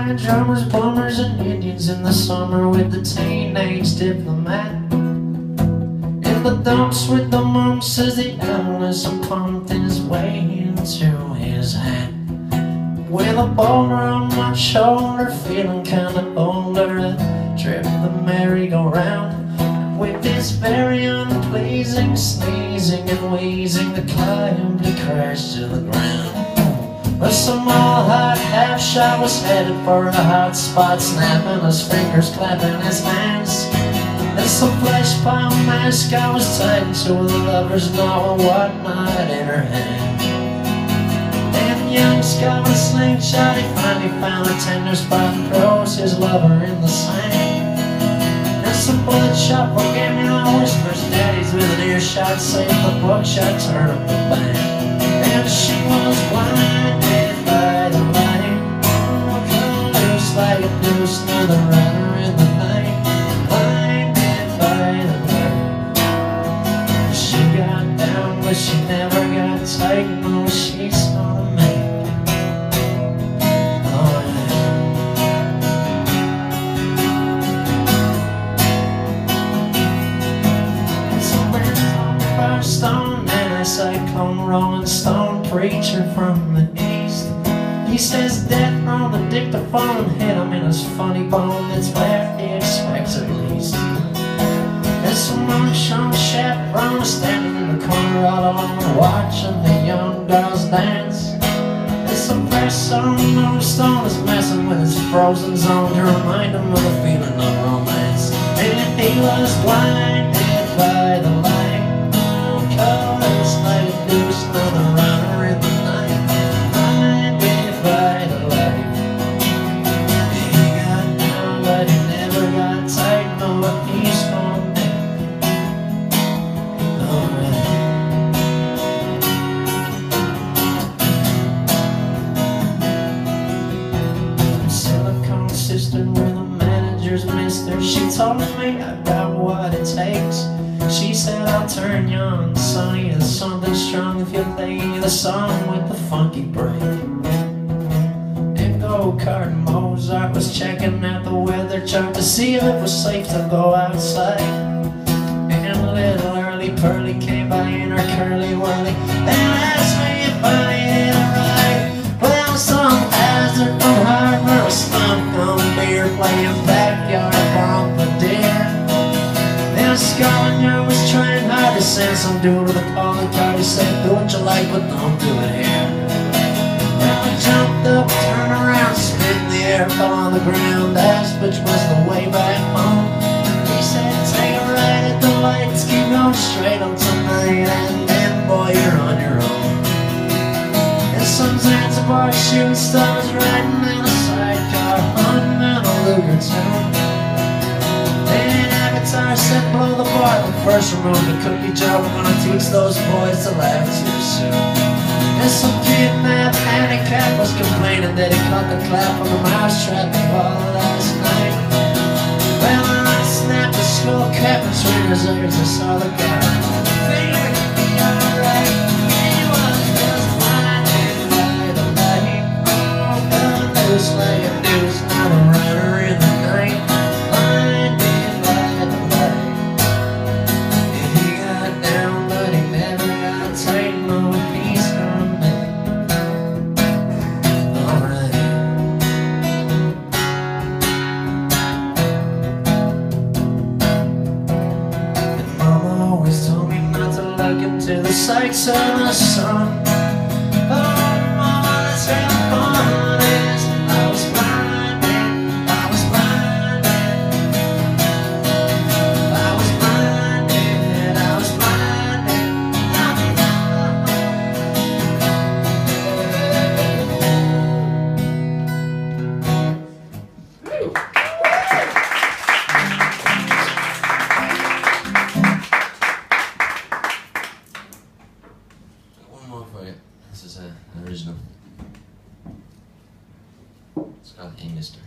find drummers, plumbers, and Indians in the summer with the teenage diplomat. In the dumps with the mumps as the adolescent pumped his way into his hat. With a boulder on my shoulder, feeling kinda older, I trip the merry-go-round. With this very unpleasing sneezing and wheezing, the climb to crash to the ground. A small hot half shot was headed for a hot spot, snapping his fingers, clapping his hands. And some flesh pile mask I was tied to a lover's knot, what night in her hand. And young Scott with a slingshot, he finally found a tender spot and throws his lover in the sand. And some bloodshot forget-me all whispers, daddies with an earshot, save the bookshot, turn up the band. And she was blinded by the light, cut loose like a noose, another runner in the night. Blinded by the light, she got down but she never got tight. No, she's gonna make it. Oh yeah. So there's talk about stone and a cyclone, rolling stone preacher from the east. He says death on the dictaphone and hit him in his funny bone. That's where he expects at least. There's some monks on the chaperone standing in the corner all alone, watching the young girls dance. There's some press on the stone is messing with his frozen zone to remind him of the feeling of romance. And he was blinded by the light, colors like a deuce, another runner in the night. Blinded by the light, he got down but he never got tight. No, but he's gonna make it alright. Silicone sister with a manager's mister, she told me I got what it takes. She said I'll turn you on, sonny, it's something strong if you play the song with the funky break. And go-kart Mozart was checking out the weather chart to see if it was safe to go outside. And little early Pearly came by in her curly whirly and asked me if I hit it right. Well, some hazard from Harbor, a stump on beer, playing backyard bombardier. And a scavenger was trying hard to send some dude with a calling card. He said, do what you like, but don't do it here. Well, I jumped up, turned around, spit in the air, fell on the ground, asked which was the way back home. He said, take a right at the lights, keep going straight until night, and then, boy, you're on your own. And some Zanzibar shooting stars riding in a sidecar, hunting in a Luger tune. I said blow the bar, the first remove the cookie jar. We're gonna teach those boys to laugh too soon. And some kidnapped handicap was complaining that he caught the clap on the mousetrap ball last night. Well, I snapped the skull cap between his ears. I saw the guy. Figured he'd be alright. He was just blinded by the light. Oh, gun loose like a deuce, not a runner in the night. To the sights of the sun. Oh, mama, that's where the fun is. I was blinded, I was blinded, I was blinded, I was blinded. This is an original. It's called Hey Mister.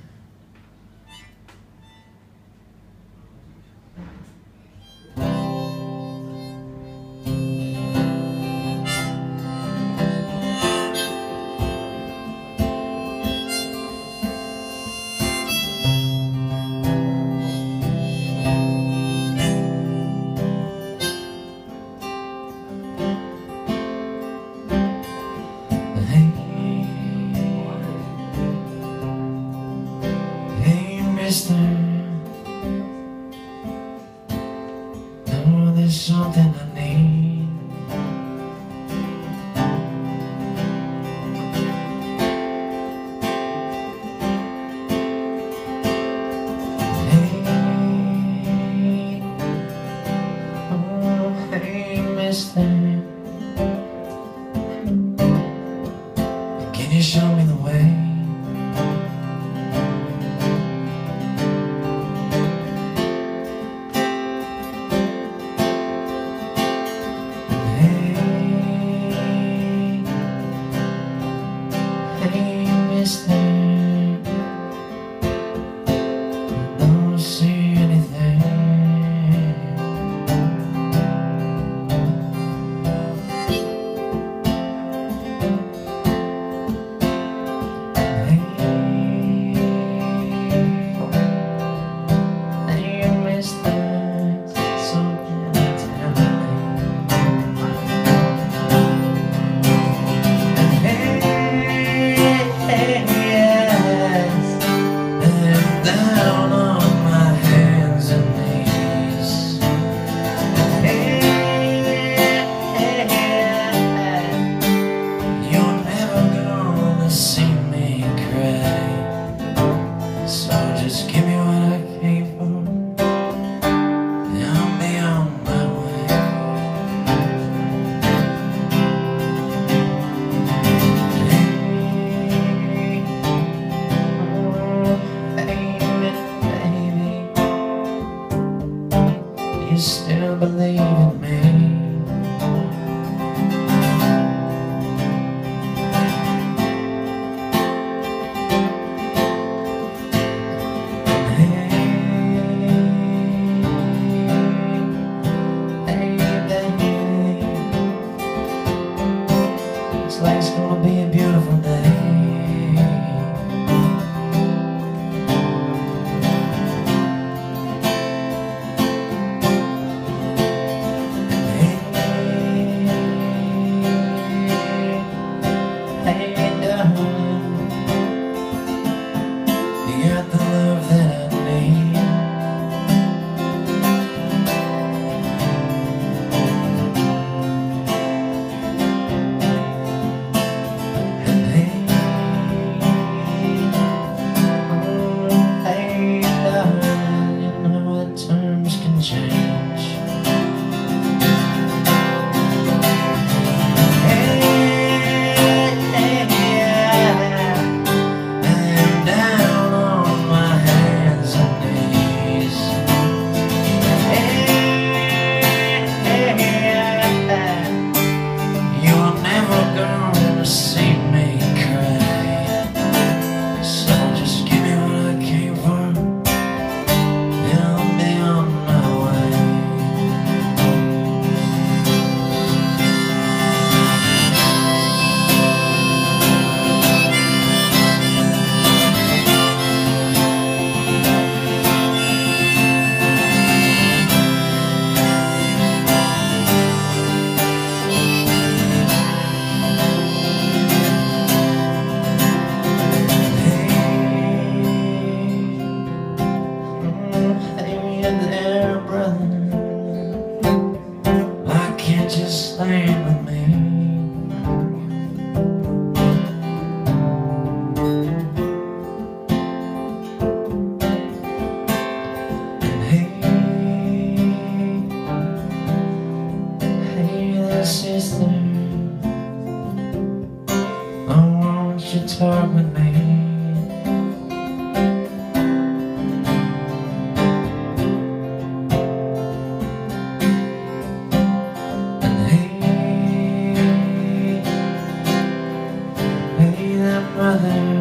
mister, don't see anything. Hey, mister, something to tell me. Down on my hands and knees. You're never gonna see me cry, so just give me what I came for, and I'll be on my way. You still believe in me? Hey, baby, looks like it's gonna be a beautiful day. You got the love that I need. And hey, darling, you know that terms can change. See me cry, so just give me what I came for, and I'll be on my way. There, brother, why can't you stand with me? And hey, there, sister, I want you to talk with me. Brother,